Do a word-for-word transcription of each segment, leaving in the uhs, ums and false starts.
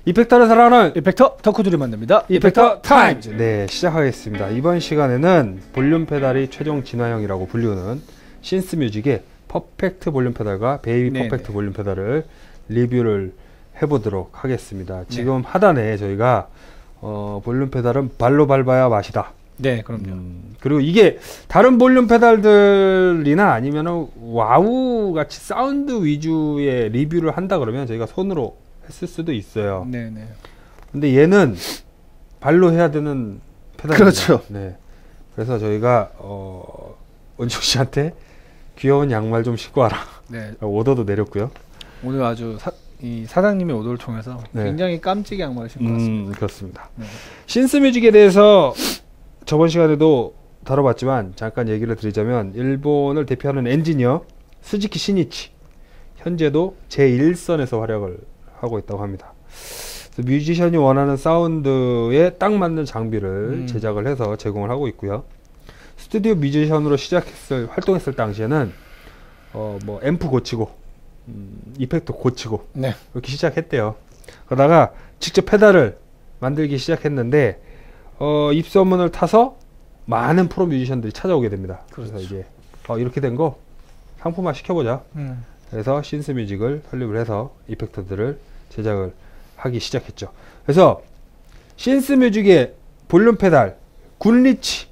이펙터를 사랑하는 이펙터 덕후들이 만듭니다. 이펙터 타임즈. 네, 시작하겠습니다. 이번 시간에는 볼륨 페달이 최종 진화형이라고 불리우는 신스뮤직의 퍼펙트 볼륨 페달과 베이비 네네. 퍼펙트 볼륨 페달을 리뷰를 해보도록 하겠습니다. 지금 네. 하단에 저희가 어, 볼륨 페달은 발로 밟아야 맛이다. 네, 그럼요. 음, 그리고 이게 다른 볼륨 페달들이나 아니면 와우 같이 사운드 위주의 리뷰를 한다 그러면 저희가 손으로 했을 수도 있어요. 네네. 근데 얘는 발로 해야 되는 페달입니다. 그렇죠. 네. 그래서 저희가 어, 원중 씨한테 귀여운 양말 좀 신고 와라. 네. 오더도 내렸고요. 오늘 아주 사, 이 사장님의 오더를 통해서 네. 굉장히 깜찍이 양말을 신고 음, 왔습니다. 그렇습니다. 네. 신스뮤직에 대해서 저번 시간에도 다뤄봤지만 잠깐 얘기를 드리자면 일본을 대표하는 엔지니어 스즈키 시니치, 현재도 제일 선에서 활약을 하고 있다고 합니다. 뮤지션이 원하는 사운드에 딱 맞는 장비를 음. 제작을 해서 제공을 하고 있고요. 스튜디오 뮤지션으로 시작했을 활동했을 당시에는 어 뭐 앰프 고치고 음, 이펙트 고치고 네. 이렇게 시작했대요. 그러다가 직접 페달을 만들기 시작했는데 어, 입소문을 타서 많은 프로 뮤지션들이 찾아오게 됩니다. 그렇죠. 그래서 이제 어, 이렇게 된 거 상품화 시켜보자. 음. 그래서 신스뮤직을 설립을 해서 이펙터들을 제작을 하기 시작했죠. 그래서 신스뮤직의 볼륨 페달, 굿리치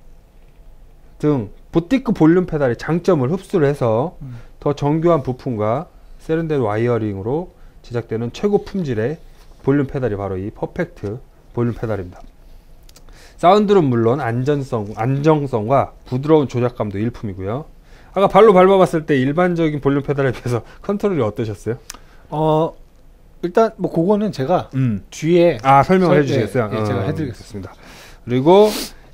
등 보티크 볼륨 페달의 장점을 흡수를 해서 음. 더 정교한 부품과 세련된 와이어링으로 제작되는 최고 품질의 볼륨 페달이 바로 이 퍼펙트 볼륨 페달입니다. 사운드는 물론 안전성, 안정성과 부드러운 조작감도 일품이고요. 아까 발로 밟아봤을 때 일반적인 볼륨 페달에 비해서 컨트롤이 어떠셨어요? 어 일단 뭐 그거는 제가 음. 뒤에 아 설명을 해주시겠어요? 네, 네, 어, 제가 해드리겠습니다. 그리고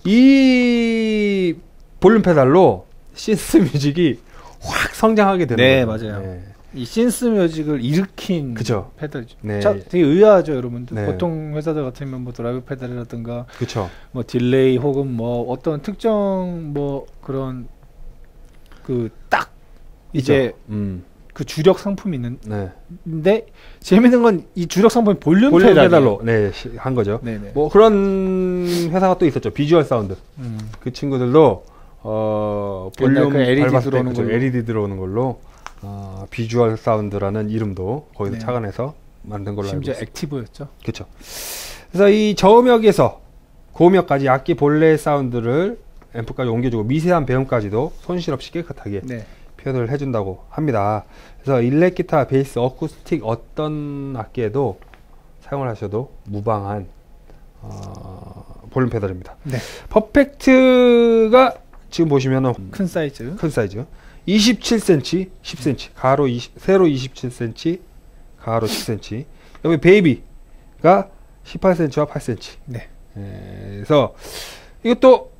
이 볼륨 페달로 신스뮤직이 확 성장하게 되는 네, 거죠. 맞아요. 네. 이 신스뮤직을 일으킨 그쵸. 페달이죠. 네. 자, 되게 의아하죠, 여러분들. 네. 보통 회사들 같으면 뭐 드라이브 페달이라든가, 그쵸. 뭐 딜레이 혹은 뭐 어떤 특정 뭐 그런 그 딱 이제 음. 그 주력 상품이 있는데 네. 재밌는 건 이 주력 상품이 볼륨, 볼륨 페달이에요. 페달로 네, 한 거죠. 네네. 뭐 그런 회사가 또 있었죠. 비주얼 사운드. 음. 그 친구들도 어 볼륨 그 엘이디 들어오는 걸로 엘이디 들어오는 걸로 어, 비주얼 사운드라는 이름도 거기서 네. 착안해서 만든 걸로 알고 있습니다. 심지어 액티브였죠. 그렇죠. 그래서 이 저음역에서 고음역까지 악기 본래 사운드를 앰프까지 옮겨주고 미세한 배음까지도 손실 없이 깨끗하게 네. 표현을 해준다고 합니다. 그래서 일렉 기타, 베이스, 어쿠스틱 어떤 악기에도 사용을 하셔도 무방한 어, 볼륨 페달입니다. 네. 퍼펙트가 지금 보시면은 큰 사이즈, 큰 사이즈, 이십칠 센티미터, 십 센티미터, 가로 이십, 세로 이십칠 센티미터, 가로 십 센티미터. 여기 베이비가 십팔 센티미터와 팔 센티미터. 네. 에, 그래서 이것도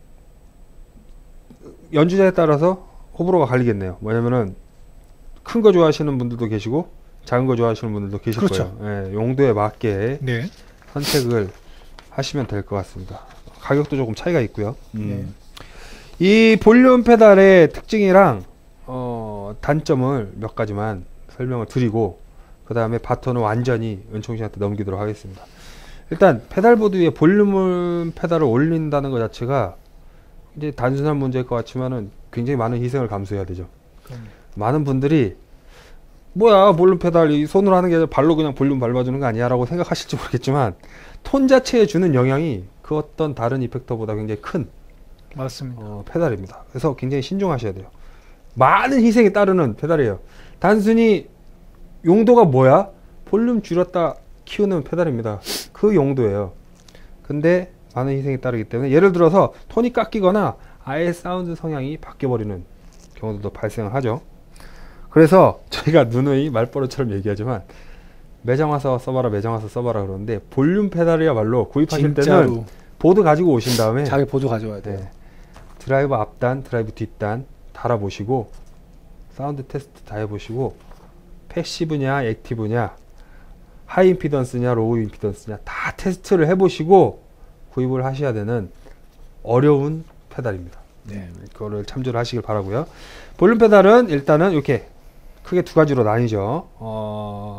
연주자에 따라서 호불호가 갈리겠네요. 뭐냐면은 큰 거 좋아하시는 분들도 계시고 작은 거 좋아하시는 분들도 계실 그렇죠. 거예요. 예, 용도에 맞게 네. 선택을 하시면 될 것 같습니다. 가격도 조금 차이가 있고요. 음. 네. 이 볼륨 페달의 특징이랑 어, 단점을 몇 가지만 설명을 드리고 그 다음에 바톤을 완전히 은총 씨한테 넘기도록 하겠습니다. 일단 페달보드 위에 볼륨 페달을 올린다는 것 자체가 이제 단순한 문제일 것 같지만은 굉장히 많은 희생을 감수해야 되죠. 음. 많은 분들이 뭐야 볼륨 페달 이 손으로 하는 게 아니라 발로 그냥 볼륨 밟아주는 거 아니야 라고 생각하실지 모르겠지만 톤 자체에 주는 영향이 그 어떤 다른 이펙터보다 굉장히 큰 맞습니다. 어, 페달입니다. 그래서 굉장히 신중하셔야 돼요. 많은 희생이 따르는 페달이에요. 단순히 용도가 뭐야? 볼륨 줄였다 키우는 페달입니다. 그 용도예요. 근데 많은 희생이 따르기 때문에 예를 들어서 톤이 깎이거나 아예 사운드 성향이 바뀌어버리는 경우도 발생을 하죠. 그래서 저희가 누누이 말버릇처럼 얘기하지만 매장 와서 써봐라 매장 와서 써봐라 그러는데 볼륨 페달이야말로 구입하실 진짜로. 때는 보드 가지고 오신 다음에 자기 보드 가져와야 돼요. 네. 드라이브 앞단, 드라이브 뒷단 달아보시고 사운드 테스트 다 해보시고 패시브냐 액티브냐 하이 임피던스냐 로우 임피던스냐 다 테스트를 해보시고 구입을 하셔야 되는 어려운 페달입니다. 네. 그거를 참조를 하시길 바라고요. 볼륨 페달은 일단은 이렇게 크게 두 가지로 나뉘죠. 어,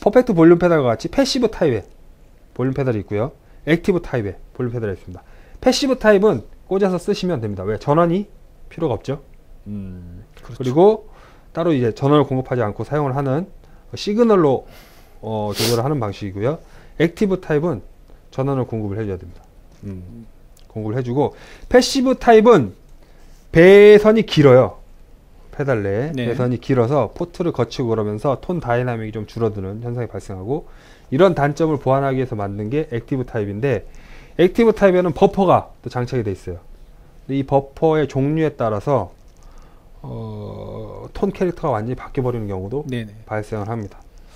퍼펙트 볼륨 페달과 같이 패시브 타입의 볼륨 페달이 있고요. 액티브 타입의 볼륨 페달이 있습니다. 패시브 타입은 꽂아서 쓰시면 됩니다. 왜? 전원이 필요가 없죠. 음, 그렇죠. 그리고 따로 이제 전원을 공급하지 않고 사용을 하는 시그널로 어, 조절을 하는 방식이고요. 액티브 타입은 전원을 공급을 해줘야 됩니다. 음, 공급을 해주고, 패시브 타입은 배선이 길어요. 페달 내에 네. 배선이 길어서 포트를 거치고 그러면서 톤 다이나믹이 좀 줄어드는 현상이 발생하고, 이런 단점을 보완하기 위해서 만든 게 액티브 타입인데, 액티브 타입에는 버퍼가 또 장착이 돼 있어요. 이 버퍼의 종류에 따라서 어, 톤 캐릭터가 완전히 바뀌어 버리는 경우도 네네. 발생을 합니다.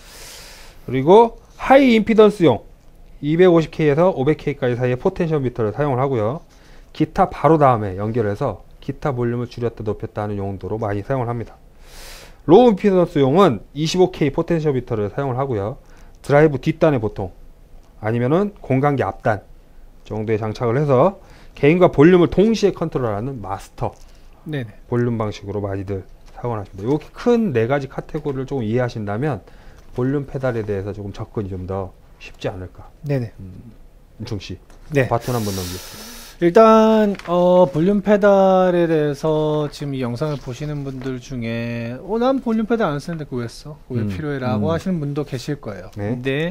그리고 하이 임피던스용 이백오십 케이에서 오백 케이까지 사이의 포텐셔미터를 사용을 하고요. 기타 바로 다음에 연결해서 기타 볼륨을 줄였다 높였다 하는 용도로 많이 사용을 합니다. 로우 임피던스용은 이십오 케이 포텐셔미터를 사용을 하고요. 드라이브 뒷단에 보통 아니면은 공간기 앞단 정도에 장착을 해서 개인과 볼륨을 동시에 컨트롤하는 마스터 네네. 볼륨 방식으로 많이들 사용을 하십니다. 이렇게 큰 네 가지 카테고리를 조금 이해하신다면 볼륨 페달에 대해서 조금 접근이 좀 더 쉽지 않을까. 네네. 음, 윤총 씨, 네. 바톤 한번 넘기겠습니다. 일단 어, 볼륨 페달에 대해서 지금 이 영상을 보시는 분들 중에 어, 난 볼륨 페달 안 쓰는데 그거 왜 써? 왜 음, 필요해? 라고 음. 하시는 분도 계실 거예요. 네. 근데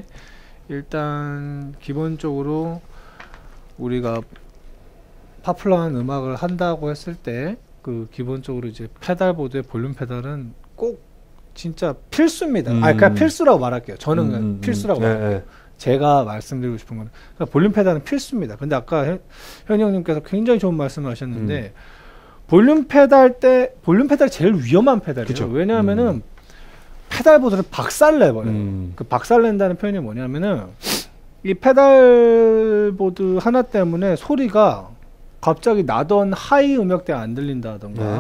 일단 기본적으로 우리가 파퓰러한 음악을 한다고 했을 때 그 기본적으로 이제 페달보드의 볼륨 페달은 꼭 진짜 필수입니다. 음. 아, 그러니까 필수라고 말할게요. 저는 음, 음, 필수라고 음. 말할게요. 네, 네. 제가 말씀드리고 싶은 거는 그러니까 볼륨 페달은 필수입니다. 근데 아까 현, 현이 형님께서 굉장히 좋은 말씀을 하셨는데 음. 볼륨 페달 때 볼륨 페달이 제일 위험한 페달이에요. 그쵸. 왜냐하면은 음. 페달보드를 박살내버려요. 음. 그 박살낸다는 표현이 뭐냐면은 이 페달보드 하나 때문에 소리가 갑자기 나던 하이 음역대가 안 들린다던가 네.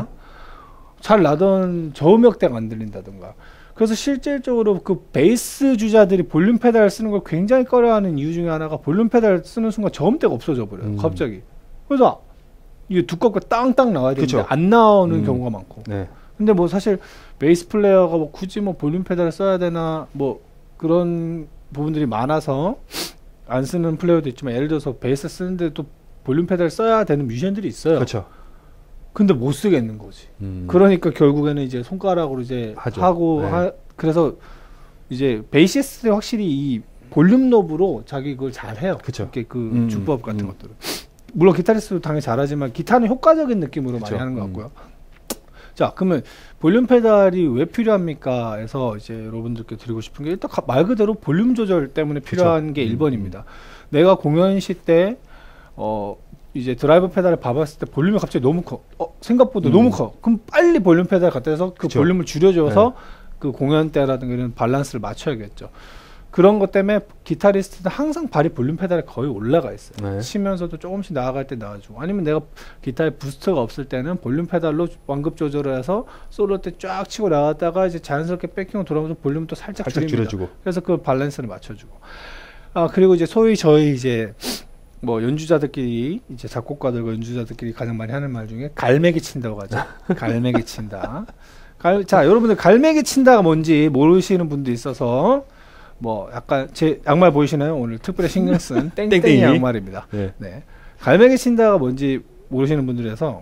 잘 나던 저음역대가 안 들린다던가. 그래서 실질적으로 그 베이스 주자들이 볼륨 페달 쓰는 걸 굉장히 꺼려하는 이유 중에 하나가 볼륨 페달 쓰는 순간 저음대가 없어져 버려요. 음. 갑자기. 그래서 이게 두껍고 땅땅 나와야 되는데 그쵸. 안 나오는 음. 경우가 많고. 네. 근데 뭐 사실 베이스 플레이어가 뭐 굳이 뭐 볼륨 페달을 써야 되나 뭐 그런 부분들이 많아서 안 쓰는 플레이어도 있지만, 예를 들어서 베이스 쓰는데 또 볼륨 페달을 써야 되는 뮤지션들이 있어요. 그렇죠. 근데 못 쓰겠는 거지. 음. 그러니까 결국에는 이제 손가락으로 이제 하죠. 하고 네. 하, 그래서 이제 베이시스트들이 확실히 이 볼륨 노브로 자기 그걸 잘 해요. 그쵸. 그 음. 주법 같은 음. 것들을. 물론 기타리스트도 당연히 잘하지만 기타는 효과적인 느낌으로 그쵸. 많이 하는 것 같고요. 음. 자, 그러면 볼륨 페달이 왜 필요합니까? 해서 이제 여러분들께 드리고 싶은 게 일단 말 그대로 볼륨 조절 때문에 필요한 그쵸. 게 일 번입니다. 음. 내가 공연 시 때 어 이제 드라이브 페달을 밟았을 때 볼륨이 갑자기 너무 커. 어, 생각보다 음. 너무 커. 그럼 빨리 볼륨 페달 갖다 대서 그 그쵸. 볼륨을 줄여줘서 네. 그 공연 때라든가 이런 밸런스를 맞춰야겠죠. 그런 것 때문에 기타리스트는 항상 발이 볼륨 페달에 거의 올라가 있어요. 네. 치면서도 조금씩 나아갈 때 나아주고, 아니면 내가 기타에 부스터가 없을 때는 볼륨 페달로 완급 조절을 해서 솔로 때 쫙 치고 나갔다가 이제 자연스럽게 백킹으로 돌아오면서 볼륨을 또 살짝, 살짝 줄입니다. 줄여주고. 그래서 그 밸런스를 맞춰주고. 아, 그리고 이제 소위 저희 이제 뭐 연주자들끼리 이제 작곡가들과 연주자들끼리 가장 많이 하는 말 중에 갈매기 친다고 하죠. 갈매기 친다. 갈, 자, 여러분들 갈매기 친다가 뭔지 모르시는 분도 있어서 뭐 약간 제 양말 보이시나요? 오늘 특별히 신경 쓴 땡땡이 양말입니다. 네. 네. 갈매기 친다가 뭔지 모르시는 분들에서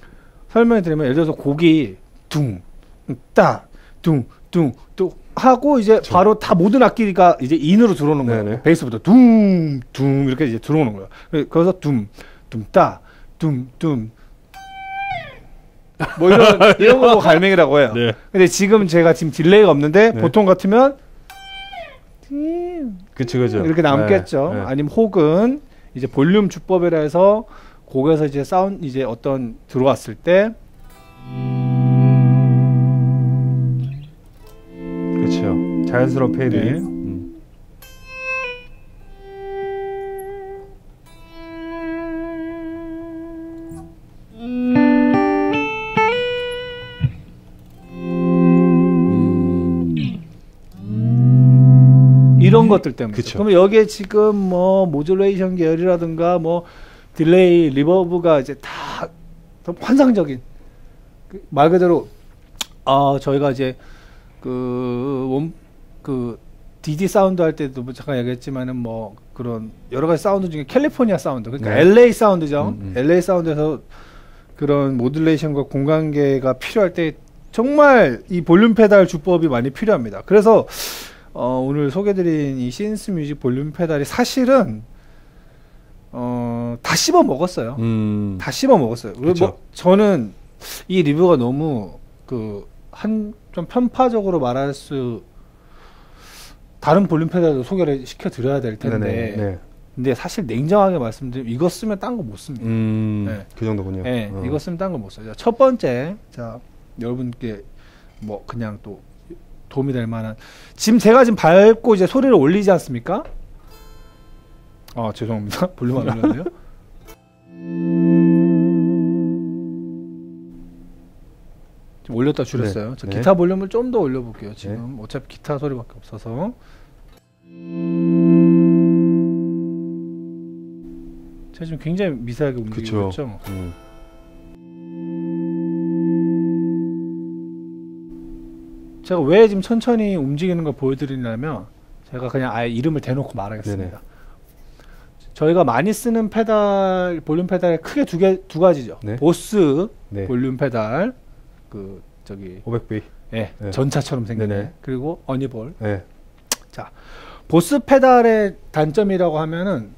설명을 드리면, 예를 들어서 곡이 둥, 따, 둥, 둥, 또 하고 이제 그쵸. 바로 다 모든 악기가 이제 인으로 들어오는 네네. 거예요. 베이스부터 둥, 둥 이렇게 이제 들어오는 거예요. 그래서 둠, 둠, 따, 둠, 둠. 뭐 이런 이런 거 갈매기라고 해요. 네. 근데 지금 제가 지금 딜레이가 없는데 네. 보통 같으면 그쵸, 그쵸. 이렇게 남겠죠. 네, 네. 아니면 혹은 이제 볼륨 주법이라 해서 곡에서 이제 사운드 이제 어떤 들어왔을 때 그렇죠. 자연스러운 페이드. 네. 음. 이런 것들 때문에. 그러면 여기에 지금 뭐 모듈레이션 계열이라든가 뭐 딜레이, 리버브가 이제 다 환상적인 그 말 그대로 아 저희가 이제 그 원 그 디디 사운드 할 때도 뭐 잠깐 얘기했지만은 뭐 그런 여러 가지 사운드 중에 캘리포니아 사운드, 그러니까 네. 엘에이 사운드죠. 음, 음. 엘에이 사운드에서 그런 모듈레이션과 공간계가 필요할 때 정말 이 볼륨 페달 주법이 많이 필요합니다. 그래서 어, 오늘 소개드린 이 신스 뮤직 볼륨 페달이 사실은 어, 다 씹어 먹었어요. 음. 다 씹어 먹었어요. 뭐 저는 이 리뷰가 너무 그 한 좀 편파적으로 말할 수 다른 볼륨 페달도 소개를 시켜 드려야 될 텐데. 네네, 네. 근데 사실 냉정하게 말씀드리면 이거 쓰면 딴 거 못 씁니다. 음, 네. 그 정도군요. 네, 어. 이거 쓰면 딴 거 못 써요. 첫 번째, 자 여러분께 뭐 그냥 또 도움이 될 만한, 지금 제가 지금 밟고 이제 소리를 올리지 않습니까? 아 죄송합니다. 볼륨 안 올렸네요. 지금 올렸다 줄였어요. 네. 저 기타 네. 볼륨을 좀 더 올려볼게요. 지금 네. 어차피 기타 소리밖에 없어서. 제가 지금 굉장히 미세하게 움직이고 있죠. 음. 제가 왜 지금 천천히 움직이는 걸 보여드리냐면 제가 그냥 아예 이름을 대놓고 말하겠습니다. 네네. 저희가 많이 쓰는 페달, 볼륨 페달이 크게 두 개, 두 가지죠. 네. 보스 네. 볼륨 페달, 그 저기 오백 비, 예, 네. 전차처럼 생긴 네. 그리고 어니볼. 네. 자, 보스 페달의 단점이라고 하면은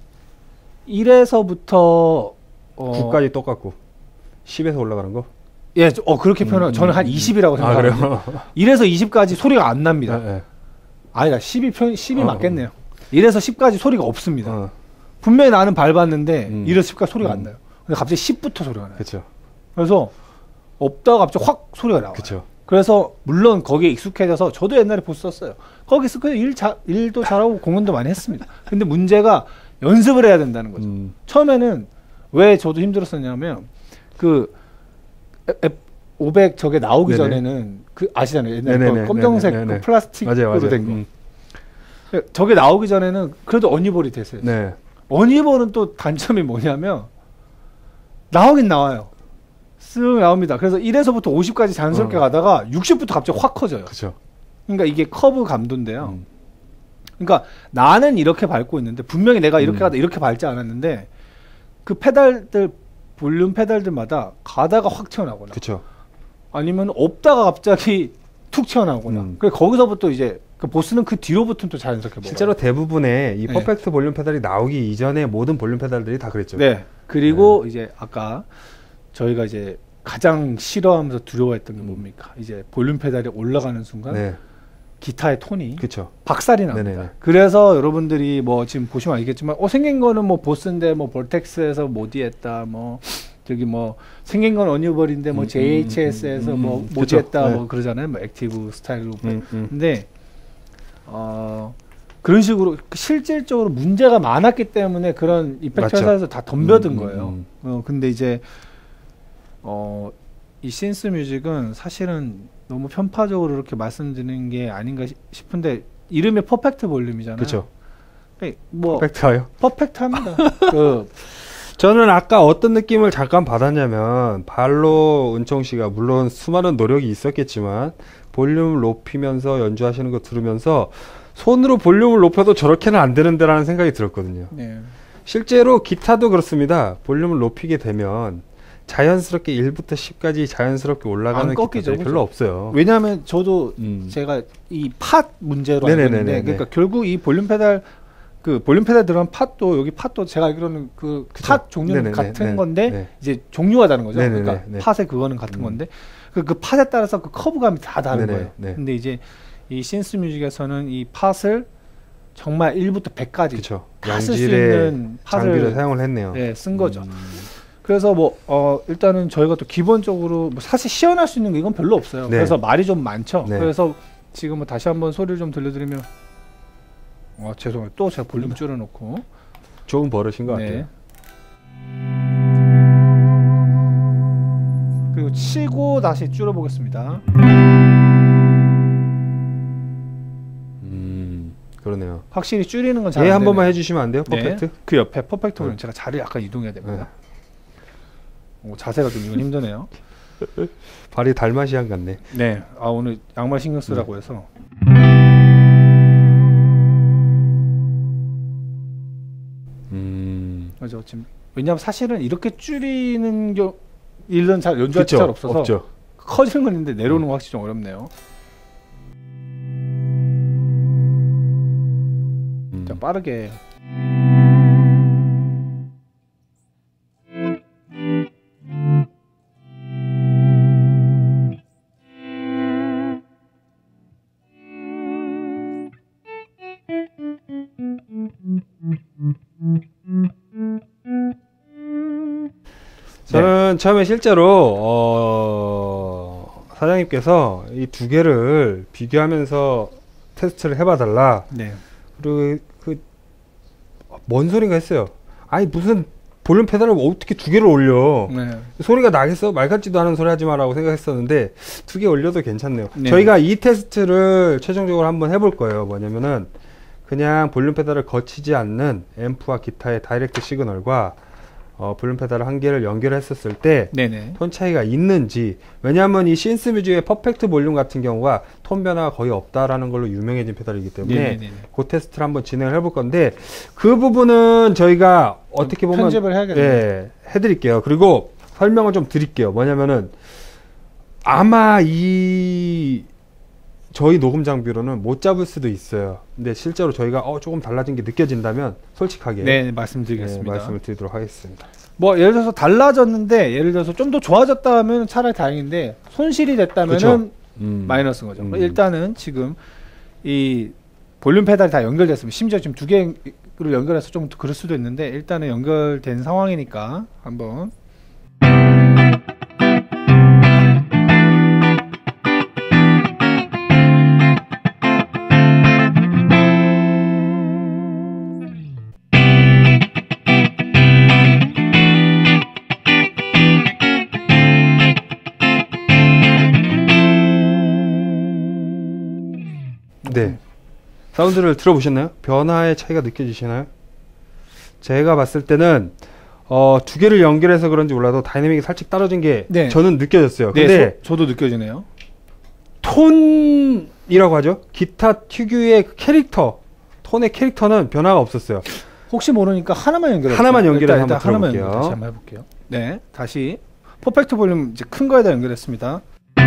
일에서부터 어, 구까지 똑같고 십에서 올라가는 거? 예, 어 그렇게 표현. 음, 저는 한 음, 이십이라고 생각하거든요. 아, 일에서 이십까지 소리가 안 납니다. 네, 네. 아니다, 십이 편 십이 어, 맞겠네요. 일에서 십까지 소리가 없습니다. 어. 분명히 나는 밟았는데 음. 일에서 십까지 소리가 음. 안 나요. 근데 갑자기 십부터 소리가 나요. 그렇죠. 그래서 없다가 갑자기 확 소리가 나와요. 그쵸. 그래서 물론 거기에 익숙해져서 저도 옛날에 보스 썼어요. 거기 익숙해서 일 자, 일도 잘하고 공연도 많이 했습니다. 근데 문제가 연습을 해야 된다는 거죠. 음. 처음에는 왜 저도 힘들었었냐면 그 오백 저게 나오기 네네. 전에는 그 아시잖아요. 옛날에 검정색 그 플라스틱으로 된 거. 음. 저게 나오기 전에는 그래도 어니볼이 됐어요. 네. 어니볼은 또 단점이 뭐냐면 나오긴 나와요. 쓱 나옵니다. 그래서 일에서부터 오십까지 자연스럽게 어. 가다가 육십부터 갑자기 확 커져요. 그쵸. 그러니까 이게 커브 감도인데요. 음. 그러니까 나는 이렇게 밟고 있는데 분명히 내가 이렇게 음. 가다 이렇게 밟지 않았는데 그 페달들 볼륨 페달들마다 가다가 확 튀어나오거나 그쵸. 아니면 없다가 갑자기 툭 튀어나오거나 음. 그래서 거기서부터 이제 그 보스는 그 뒤로부터는 또 자연스럽게 실제로 먹어요. 대부분의 이 퍼펙트 네. 볼륨 페달이 나오기 이전에 모든 볼륨 페달들이 다 그랬죠. 네. 그리고 네. 이제 아까 저희가 이제 가장 싫어하면서 두려워했던 게 뭡니까? 이제 볼륨 페달이 올라가는 순간 네. 기타의 톤이 그쵸. 박살이 납니다. 네네. 그래서 여러분들이 뭐 지금 보시면 알겠지만 어 생긴 거는 뭐 보스인데 뭐 볼텍스에서 모디했다 뭐 저기 뭐 생긴 건 어니볼인데 뭐 음, 제이에이치에스에서 음, 뭐 음, 모디했다 네. 뭐 그러잖아요. 뭐 액티브 스타일로. 음, 음. 근데 어 그런 식으로 실질적으로 문제가 많았기 때문에 그런 이펙트 회사에서 다 덤벼든 음, 거예요. 음, 음. 어 근데 이제 어 이 신스 뮤직은 사실은 너무 편파적으로 이렇게 말씀드리는 게 아닌가 싶은데 이름이 퍼펙트 볼륨이잖아요. 그렇죠. 뭐 퍼펙트하요? 퍼펙트합니다. 그 저는 아까 어떤 느낌을 잠깐 받았냐면 발로 은총 씨가 물론 수많은 노력이 있었겠지만 볼륨을 높이면서 연주하시는 거 들으면서 손으로 볼륨을 높여도 저렇게는 안 되는데라는 생각이 들었거든요. 네. 실제로 기타도 그렇습니다. 볼륨을 높이게 되면 자연스럽게 일부터 십까지 자연스럽게 올라가는 기타들이 별로 없어요. 왜냐하면 저도 음. 제가 이 팟 문제로 알고 있는데 그러니까 결국 이 볼륨 페달 그 볼륨 페달 들어간 팟도 여기 팟도 제가 알기로는 그 팟 종류는 네네네. 같은 네네. 건데 네네. 이제 종류가 다른 거죠. 네네네. 그러니까 네네. 팟의 그거는 같은 음. 건데 그, 그 팟에 따라서 그 커브감이 다 다른 네네. 거예요. 네네. 근데 이제 이 신스 뮤직에서는 이 팟을 정말 일부터 백까지 다 쓸 수 있는 팟을 장비를 사용을 했네요. 네, 쓴 거죠. 음. 그래서 뭐 어 일단은 저희가 또 기본적으로 뭐 사실 시연할 수 있는 게 이건 별로 없어요. 네. 그래서 말이 좀 많죠. 네. 그래서 지금 뭐 다시 한번 소리를 좀 들려드리면 아 죄송해요. 또 제가 볼륨 줄여놓고 좋은 버릇인 것 네. 같아요. 그리고 치고 다시 줄여보겠습니다. 음 그러네요. 확실히 줄이는 건 잘 예, 한 번만 해주시면 안 돼요? 퍼펙트? 네. 그 옆에 퍼펙트는 네. 제가 자리를 약간 이동해야 됩니다. 네. 오, 자세가 좀 이건 힘드네요. 발이 달마시안 같네. 네. 아 오늘 양말 신경 쓰라고 네. 해서. 맞아. 지금 왜냐하면 사실은 이렇게 줄이는 겨, 일은 잘 연주할 때 잘 없어서 없죠. 커지는 건 있는데 내려오는 거 확실히 좀 어렵네요. 음. 자, 빠르게. 저는 네. 처음에 실제로 어, 사장님께서 이 두 개를 비교하면서 테스트를 해봐달라. 네. 그리고 그 뭔 소리가 했어요. 아니 무슨 볼륨 페달을 어떻게 두 개를 올려? 네. 소리가 나겠어? 말 같지도 않은 소리 하지 마라고 생각했었는데 두 개 올려도 괜찮네요. 네. 저희가 이 테스트를 최종적으로 한번 해볼 거예요. 뭐냐면은 그냥 볼륨 페달을 거치지 않는 앰프와 기타의 다이렉트 시그널과 어, 볼륨 페달을 한 개를 연결했었을 때 톤 차이가 있는지. 왜냐하면 이 신스 뮤직의 퍼펙트 볼륨 같은 경우가 톤 변화가 거의 없다라는 걸로 유명해진 페달이기 때문에 네네네. 그 테스트를 한번 진행을 해볼 건데 그 부분은 저희가 어떻게 보면 편집을 해야겠네요. 예, 해드릴게요. 그리고 설명을 좀 드릴게요. 뭐냐면은 아마 이 저희 녹음 장비로는 못 잡을 수도 있어요. 근데 실제로 저희가 어, 조금 달라진 게 느껴진다면 솔직하게 네, 말씀드리겠습니다. 네, 말씀을 드리도록 하겠습니다. 뭐 예를 들어서 달라졌는데 예를 들어서 좀 더 좋아졌다 하면 차라리 다행인데 손실이 됐다면은 음. 마이너스인 거죠. 음. 일단은 지금 이 볼륨 페달이 다 연결됐습니다. 심지어 지금 두 개를 연결해서 좀 그럴 수도 있는데 일단은 연결된 상황이니까 한번 네. 사운드를 들어보셨나요? 변화의 차이가 느껴지시나요? 제가 봤을 때는 어, 두 개를 연결해서 그런지 몰라도 다이내믹이 살짝 떨어진 게 네. 저는 느껴졌어요. 네, 근데 저, 저도 느껴지네요. 톤이라고 하죠. 기타 특유의 캐릭터, 톤의 캐릭터는 변화가 없었어요. 혹시 모르니까 하나만 연결해 하나만 연결해서 한번 들어볼게요. 하나만 연결, 다시 한번 해볼게요. 네, 다시 퍼펙트 볼륨 이제 큰 거에다 연결했습니다.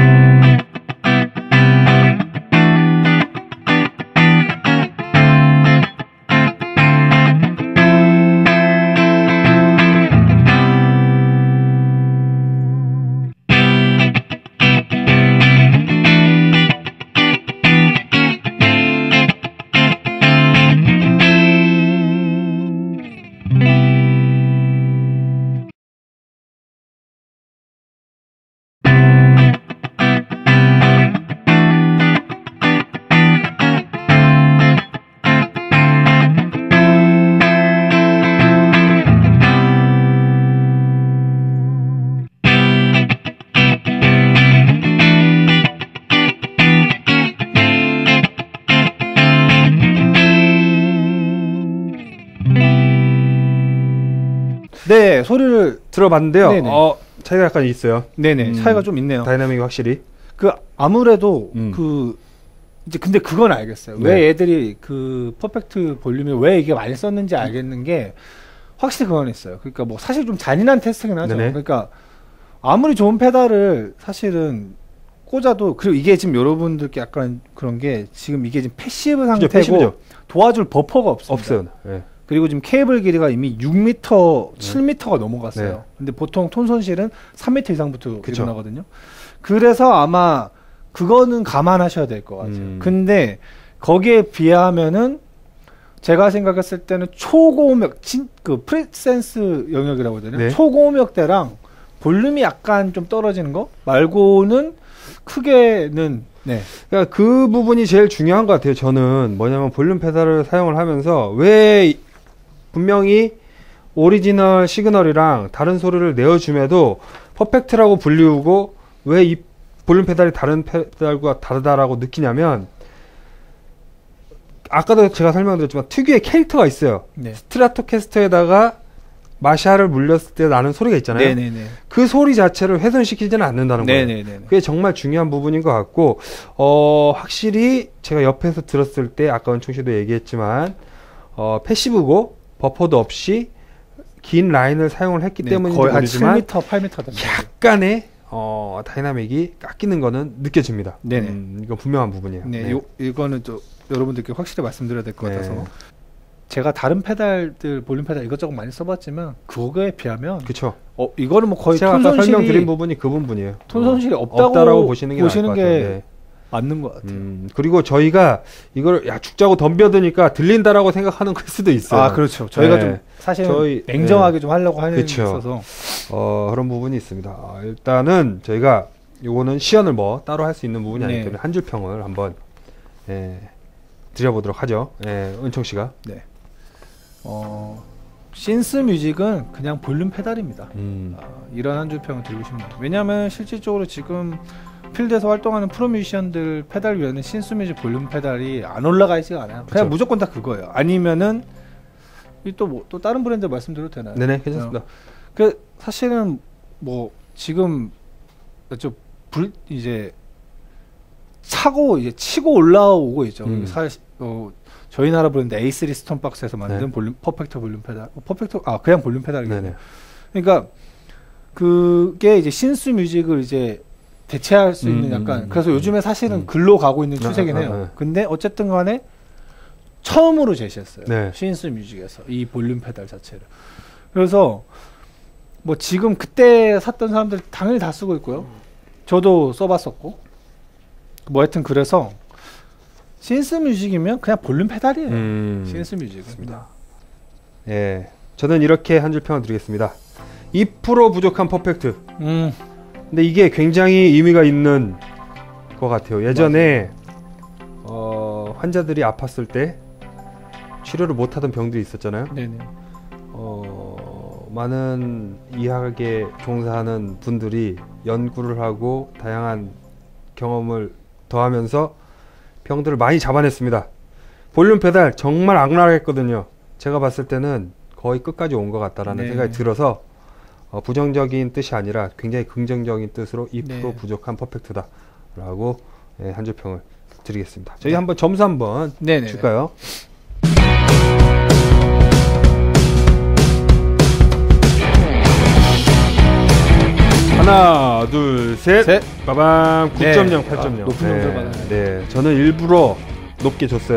네, 소리를 들어봤는데요. 네네. 어, 차이가 약간 있어요. 네네, 음, 차이가 좀 있네요. 다이나믹이 확실히. 그 아무래도 음. 그 이제 근데 그건 알겠어요. 네. 왜 애들이 그 퍼펙트 볼륨이 왜 이게 많이 썼는지 알겠는 게 확실히 그건 있어요. 그러니까 뭐 사실 좀 잔인한 테스트긴 하죠. 네네. 그러니까 아무리 좋은 페달을 사실은 꽂아도 그리고 이게 지금 여러분들께 약간 그런 게 지금 이게 지금 패시브 상태고 패시브죠. 도와줄 버퍼가 없습니다. 없어요. 네. 그리고 지금 케이블 길이가 이미 육 미터, 칠 미터가 넘어갔어요. 네. 근데 보통 톤 손실은 삼 미터 이상부터 그쵸. 일어나거든요. 그래서 아마 그거는 감안하셔야 될 것 같아요. 음. 근데 거기에 비하면은 제가 생각했을 때는 초고음역, 진, 그 프리센스 영역이라고 해야 되나? 네. 초고음역대랑 볼륨이 약간 좀 떨어지는 거 말고는 크게는 네. 그러니까 그 부분이 제일 중요한 것 같아요. 저는 뭐냐면 볼륨 페달을 사용을 하면서 왜 분명히 오리지널 시그널이랑 다른 소리를 내어줌에도 퍼펙트라고 불리우고 왜 이 볼륨 페달이 다른 페달과 다르다라고 느끼냐면 아까도 제가 설명드렸지만 특유의 캐릭터가 있어요. 네. 스트라토캐스터에다가 마샬을 물렸을 때 나는 소리가 있잖아요. 네네네. 그 소리 자체를 훼손시키지는 않는다는 거예요. 네네네. 그게 정말 중요한 부분인 것 같고 어, 확실히 제가 옆에서 들었을 때 아까 은총 씨도 얘기했지만 어, 패시브고 버퍼도 없이 긴 라인을 사용을 했기 네, 때문인지 거의 한 모르지만 칠 미터, 팔 미터 약간의 어, 다이나믹이 깎이는 거는 느껴집니다. 네네. 음, 이건 분명한 부분이에요. 네, 네. 요, 이거는 또 여러분들께 확실히 말씀드려야 될 것 네. 같아서 제가 다른 페달들 볼륨 페달 이것저것 많이 써봤지만 그거에 비하면 그쵸. 어 이거는 뭐 거의 제가 톤 아까 손실이 설명드린 부분이 그 부분이에요. 톤 손실이 없다고 없다라고 보시는 게, 보시는 나을 게 것 같아요. 네. 맞는 것 같아요. 음, 그리고 저희가 이걸 야 죽자고 덤벼드니까 들린다라고 생각하는 걸 수도 있어요. 아 그렇죠. 저희가 네. 좀 사실 저희, 냉정하게 네. 좀 하려고 하는 게 그쵸. 있어서 어, 그런 부분이 있습니다. 아, 일단은 저희가 요거는 시연을 뭐 따로 할 수 있는 부분이 아니기 네. 때문에 한 줄 평을 한번 예, 드려보도록 하죠. 예, 은총 씨가. 네. 어 신스 뮤직은 그냥 볼륨 페달입니다. 음. 아, 이런 한 줄 평을 드리고 싶네요. 왜냐하면 실질적으로 지금 필드에서 활동하는 프로 뮤지션들 페달 위에는 신스 뮤직 볼륨 페달이 안 올라가 있지가 않아요. 그냥 그쵸. 무조건 다 그거예요. 아니면은 또 뭐 또 다른 브랜드 말씀드려도 되나요? 네네, 괜찮습니다. 어, 그 사실은 뭐 지금 좀 불 이제 차고 이제 치고 올라오고 있죠. 음. 사실 어, 저희 나라 브랜드 에이 쓰리 스톤박스에서 만든 네. 볼륨 퍼펙트 볼륨 페달, 어, 퍼펙트 아 그냥 볼륨 페달이거든요. 네네. 그러니까 그게 이제 신스 뮤직을 이제 대체할 수 있는 음, 약간 음, 그래서 음, 요즘에 사실은 음. 글로 가고 있는 아, 추세긴 아, 해요. 아, 아. 근데 어쨌든 간에 처음으로 제시했어요. 네. 신스 뮤직에서 이 볼륨 페달 자체를. 그래서 뭐 지금 그때 샀던 사람들 당연히 다 쓰고 있고요. 저도 써봤었고 뭐 하여튼 그래서 신스 뮤직이면 그냥 볼륨 페달이에요. 음. 신스 뮤직입니다. 예, 저는 이렇게 한 줄 평을 드리겠습니다. 이 퍼센트 부족한 퍼펙트. 음. 근데 이게 굉장히 의미가 있는 것 같아요. 예전에 어, 환자들이 아팠을 때 치료를 못하던 병들이 있었잖아요. 네네. 어, 많은 의학에 종사하는 분들이 연구를 하고 다양한 경험을 더하면서 병들을 많이 잡아냈습니다. 볼륨 페달 정말 악랄했거든요. 제가 봤을 때는 거의 끝까지 온 것 같다라는 네. 생각이 들어서 어, 부정적인 뜻이 아니라 굉장히 긍정적인 뜻으로 이 퍼센트 네. 부족한 퍼펙트다 라고 예, 한 줄 평을 드리겠습니다. 저희 네. 한번 점수 한번 네네. 줄까요? 하나, 둘, 셋. 셋. 빠밤. 구 점 영, 네. 팔 점 영. 아, 높은 점수를 받아요. 네, 저는 일부러 높게 줬어요.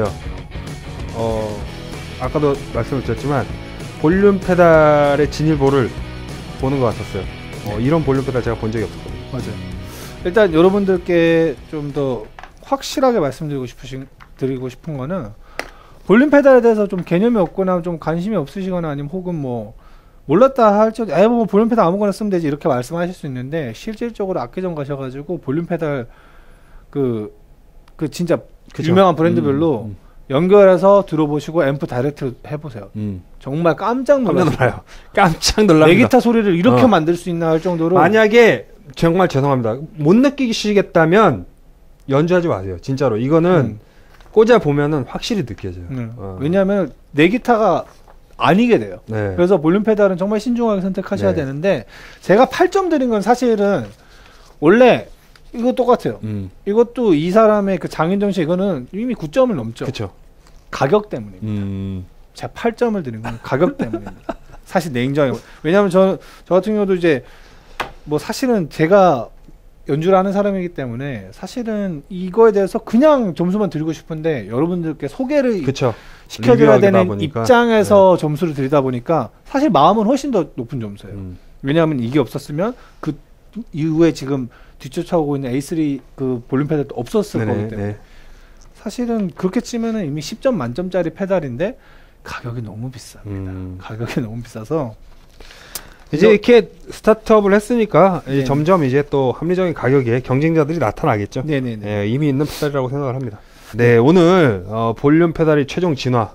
어, 아까도 말씀을 드렸지만 볼륨 페달의 진일보를 보는 것 같았어요. 어, 이런 볼륨 페달 제가 본 적이 없었거든요. 맞아요. 일단 여러분들께 좀 더 확실하게 말씀드리고 싶으신 드리고 싶은 거는 볼륨 페달에 대해서 좀 개념이 없거나 좀 관심이 없으시거나 아니면 혹은 뭐 몰랐다 할지라도 에이 뭐 볼륨 페달 아무거나 쓰면 되지 이렇게 말씀하실 수 있는데 실질적으로 악기점 가셔가지고 볼륨 페달 그 그 진짜 그죠? 유명한 브랜드별로 음, 음. 연결해서 들어보시고 앰프 다이렉트 해보세요. 음. 정말 깜짝 깜짝 놀라요. 놀라요. 깜짝 놀랍니다. 내 기타 소리를 이렇게 어. 만들 수 있나 할 정도로. 만약에 정말 죄송합니다. 못 느끼시겠다면 연주하지 마세요. 진짜로 이거는 음. 꽂아 보면은 확실히 느껴져요. 음. 어. 왜냐하면 내 기타가 아니게 돼요. 네. 그래서 볼륨 페달은 정말 신중하게 선택하셔야 네. 되는데 제가 팔 점 드린 건 사실은 원래 이거 똑같아요. 음. 이것도 이 사람의 그 장인 정신 이거는 이미 구 점을 넘죠. 그렇죠. 가격 때문입니다. 음. 제가 팔 점을 드린 건 가격 때문입니다. 사실 냉정하게. 왜냐하면 저, 저 같은 경우도 이제 뭐 사실은 제가 연주를 하는 사람이기 때문에 사실은 이거에 대해서 그냥 점수만 드리고 싶은데 여러분들께 소개를 그렇죠. 시켜드려야 리뷰하다 되는 보니까. 입장에서 점수를 드리다 보니까 사실 마음은 훨씬 더 높은 점수예요. 음. 왜냐하면 이게 없었으면 그 이후에 지금 뒤쫓아오고 있는 에이 쓰리 그 볼륨 페달도 없었을 네네, 거기 때문에 네. 사실은 그렇게 치면은 이미 십 점 만점짜리 페달인데 가격이 너무 비쌉니다. 음. 가격이 너무 비싸서 이제 이렇게 스타트업을 했으니까 이제 네. 점점 이제 또 합리적인 가격에 경쟁자들이 나타나겠죠. 네네네. 예, 이미 있는 페달이라고 생각을 합니다. 네, 오늘 어, 볼륨 페달이 최종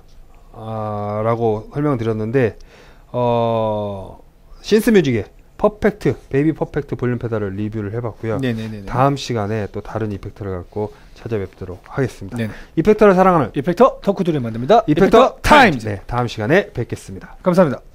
진화라고 설명드렸는데 어, 신스뮤직의 퍼펙트, 베이비 퍼펙트 볼륨 페달을 리뷰를 해봤고요. 네네네. 다음 시간에 또 다른 이펙터를 갖고 찾아뵙도록 하겠습니다. 네네. 이펙터를 사랑하는 이펙터 덕후들이 만듭니다. 이펙터, 이펙터 타임즈. 네, 다음 시간에 뵙겠습니다. 감사합니다.